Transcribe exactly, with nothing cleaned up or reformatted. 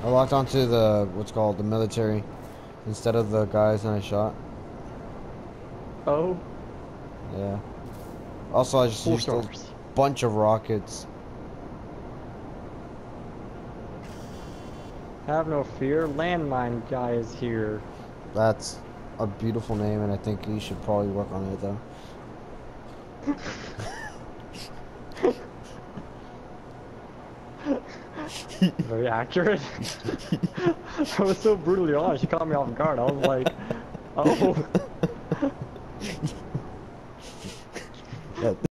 I locked onto the what's called the military instead of the guys and I shot. Oh, Yeah. Also, I just four used a stars. bunch of rockets. Have no fear, landmine guy is here. That's a beautiful name, and I think you should probably work on it though. Very accurate. That was so brutally honest. She caught me off guard. I was like, oh. Yeah.